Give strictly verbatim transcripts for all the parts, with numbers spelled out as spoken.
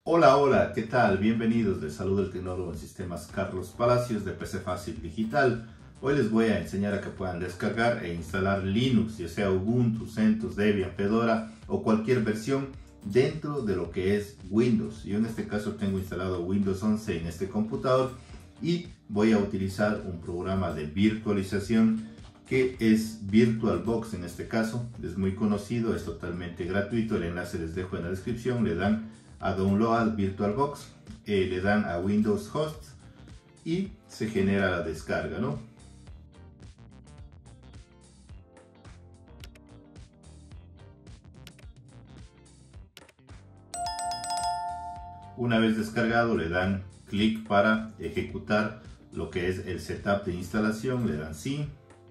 Hola, hola, ¿qué tal? Bienvenidos, les saluda el tecnólogo en sistemas Carlos Palacios de P C Fácil Digital. Hoy les voy a enseñar a que puedan descargar e instalar Linux, ya sea Ubuntu, CentOS, Debian, Fedora o cualquier versión dentro de lo que es Windows. Yo en este caso tengo instalado Windows once en este computador y voy a utilizar un programa de virtualización que es VirtualBox. En este caso es muy conocido, es totalmente gratuito, el enlace les dejo en la descripción. Le dan a Download VirtualBox, eh, le dan a Windows Host y se genera la descarga, ¿no? Una vez descargado le dan clic para ejecutar lo que es el setup de instalación, le dan sí,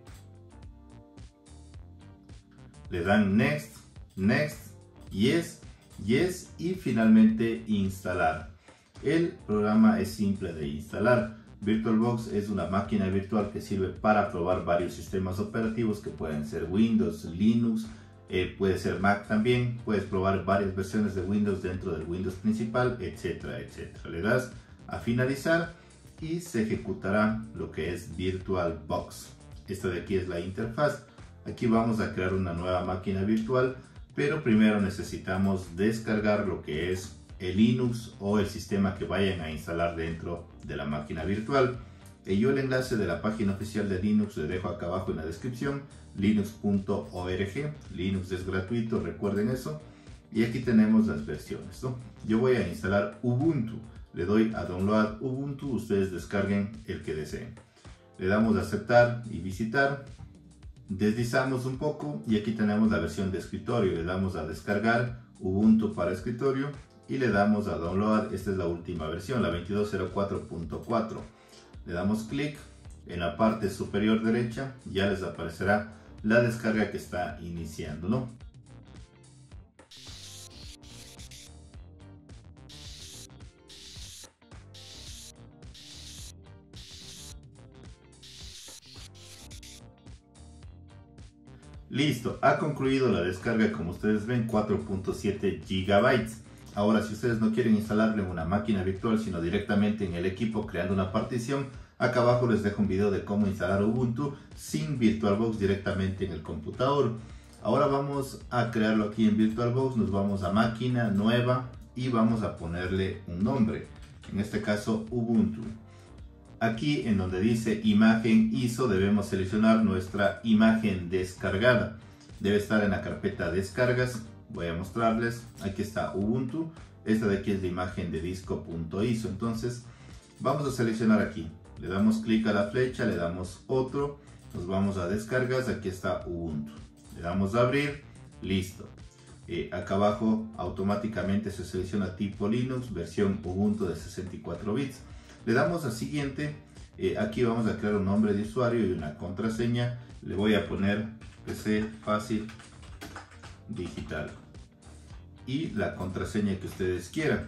le dan next, next, yes, yes y finalmente instalar. El programa es simple de instalar. VirtualBox es una máquina virtual que sirve para probar varios sistemas operativos que pueden ser Windows, Linux, eh, puede ser Mac también. Puedes probar varias versiones de Windows dentro del Windows principal, etcétera, etcétera. Le das a finalizar y se ejecutará lo que es VirtualBox. Esta de aquí es la interfaz. Aquí vamos a crear una nueva máquina virtual, pero primero necesitamos descargar lo que es el Linux o el sistema que vayan a instalar dentro de la máquina virtual. Y yo el enlace de la página oficial de Linux le dejo acá abajo en la descripción, linux punto org. Linux es gratuito, recuerden eso. Y aquí tenemos las versiones, ¿no? Yo voy a instalar Ubuntu, le doy a Download Ubuntu, ustedes descarguen el que deseen. Le damos a aceptar y visitar. Deslizamos un poco y aquí tenemos la versión de escritorio. Le damos a descargar Ubuntu para escritorio y le damos a download. Esta es la última versión, la veintidós cero cuatro punto cuatro. Le damos clic en la parte superior derecha, ya les aparecerá la descarga que está iniciando, ¿no? Listo, ha concluido la descarga, como ustedes ven, cuatro punto siete gigabytes. Ahora, si ustedes no quieren instalarle una máquina virtual, sino directamente en el equipo creando una partición, acá abajo les dejo un video de cómo instalar Ubuntu sin VirtualBox directamente en el computador. Ahora vamos a crearlo aquí en VirtualBox, nos vamos a máquina nueva y vamos a ponerle un nombre, en este caso Ubuntu. Aquí en donde dice imagen I S O debemos seleccionar nuestra imagen descargada. Debe estar en la carpeta descargas. Voy a mostrarles. Aquí está Ubuntu. Esta de aquí es la imagen de disco.iso. Entonces vamos a seleccionar aquí. Le damos clic a la flecha, le damos otro. Nos vamos a descargas. Aquí está Ubuntu. Le damos a abrir. Listo. Eh, acá abajo automáticamente se selecciona tipo Linux, versión Ubuntu de sesenta y cuatro bits. Le damos a siguiente. Eh, aquí vamos a crear un nombre de usuario y una contraseña. Le voy a poner P C Fácil Digital y la contraseña que ustedes quieran.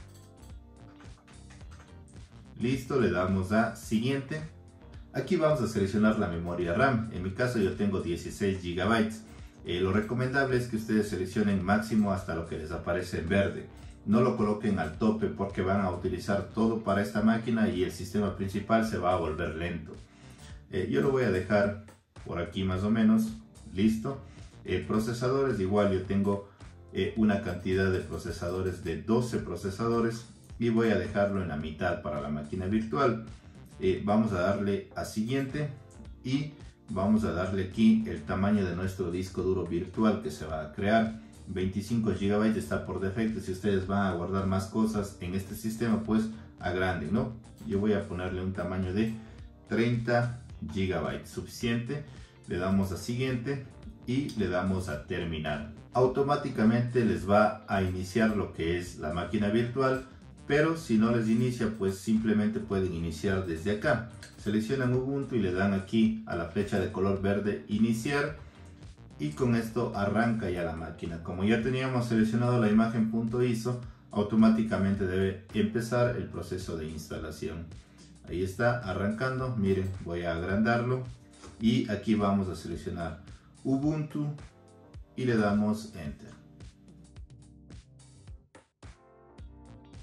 Listo, le damos a siguiente. Aquí vamos a seleccionar la memoria RAM. En mi caso yo tengo dieciséis gigabytes. Eh, lo recomendable es que ustedes seleccionen máximo hasta lo que les aparece en verde. No lo coloquen al tope porque van a utilizar todo para esta máquina y el sistema principal se va a volver lento. Eh, yo lo voy a dejar por aquí más o menos. Listo. Eh, procesadores, igual yo tengo eh, una cantidad de procesadores de doce procesadores y voy a dejarlo en la mitad para la máquina virtual. Eh, vamos a darle a siguiente y vamos a darle aquí el tamaño de nuestro disco duro virtual que se va a crear. veinticinco gigabytes está por defecto. Si ustedes van a guardar más cosas en este sistema, pues agranden, ¿no? Yo voy a ponerle un tamaño de treinta gigabytes, suficiente. Le damos a siguiente y le damos a terminar. Automáticamente les va a iniciar lo que es la máquina virtual, pero si no les inicia, pues simplemente pueden iniciar desde acá. Seleccionan Ubuntu y le dan aquí a la flecha de color verde iniciar. Y con esto arranca ya la máquina. Como ya teníamos seleccionado la imagen .iso, automáticamente debe empezar el proceso de instalación. Ahí está arrancando. Miren, voy a agrandarlo y aquí vamos a seleccionar Ubuntu y le damos Enter.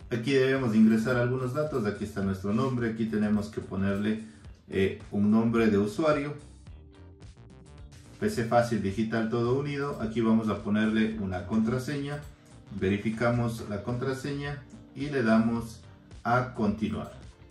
Aquí debemos ingresar algunos datos. Aquí está nuestro nombre. Aquí tenemos que ponerle eh, un nombre de usuario. P C Fácil Digital todo unido. Aquí vamos a ponerle una contraseña. Verificamos la contraseña y le damos a continuar.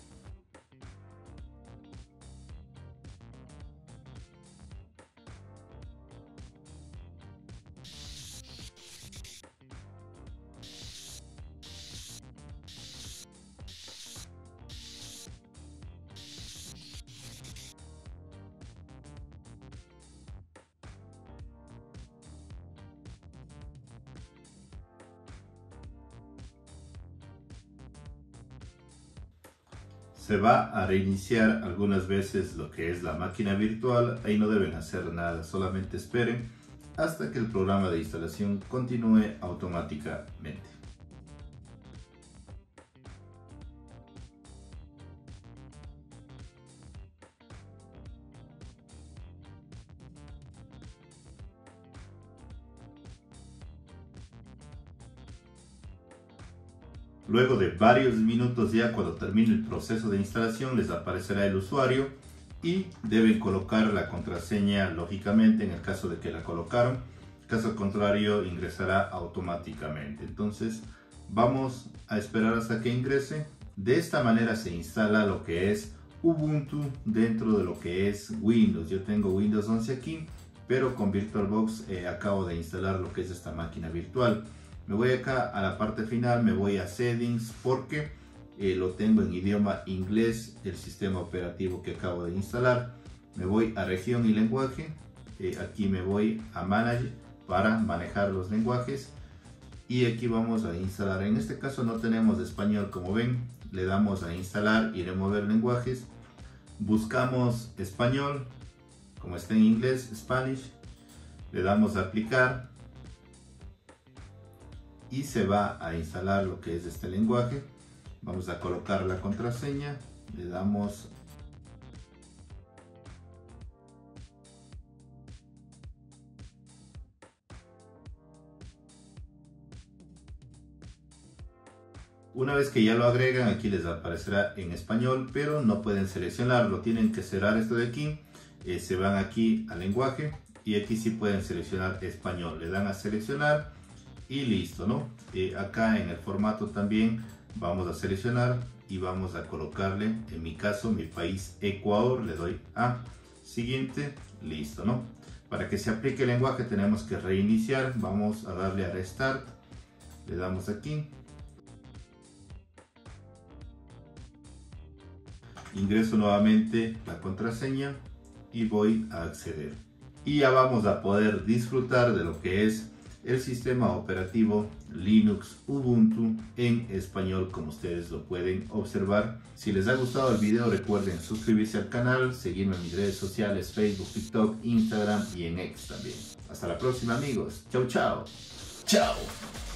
Se va a reiniciar algunas veces lo que es la máquina virtual. Ahí no deben hacer nada, solamente esperen hasta que el programa de instalación continúe automáticamente. Luego de varios minutos, ya cuando termine el proceso de instalación, les aparecerá el usuario y deben colocar la contraseña lógicamente en el caso de que la colocaron. Caso contrario, ingresará automáticamente. Entonces vamos a esperar hasta que ingrese. De esta manera se instala lo que es Ubuntu dentro de lo que es Windows. Yo tengo Windows once aquí, pero con VirtualBox eh, acabo de instalar lo que es esta máquina virtual. Me voy acá a la parte final, me voy a Settings porque eh, lo tengo en idioma inglés, el sistema operativo que acabo de instalar. Me voy a Región y Lenguaje, eh, aquí me voy a Manage para manejar los lenguajes y aquí vamos a instalar. En este caso no tenemos español, como ven, le damos a instalar y remover lenguajes. Buscamos español, como está en inglés, Spanish, le damos a aplicar. Y se va a instalar lo que es este lenguaje. Vamos a colocar la contraseña, le damos una vez que ya lo agregan, aquí les aparecerá en español, pero no pueden seleccionarlo, tienen que cerrar esto de aquí. Eh, se van aquí al lenguaje y aquí sí pueden seleccionar español, le dan a seleccionar y listo, ¿no? Eh, acá en el formato también vamos a seleccionar y vamos a colocarle, en mi caso, mi país Ecuador, le doy a siguiente, listo, ¿no? Para que se aplique el lenguaje tenemos que reiniciar, vamos a darle a Restart, le damos aquí, ingreso nuevamente la contraseña y voy a acceder. Y ya vamos a poder disfrutar de lo que es el sistema operativo Linux Ubuntu en español, como ustedes lo pueden observar. Si les ha gustado el video, recuerden suscribirse al canal, seguirme en mis redes sociales, Facebook, TikTok, Instagram y en X también. Hasta la próxima, amigos. Chau, chao. Chao.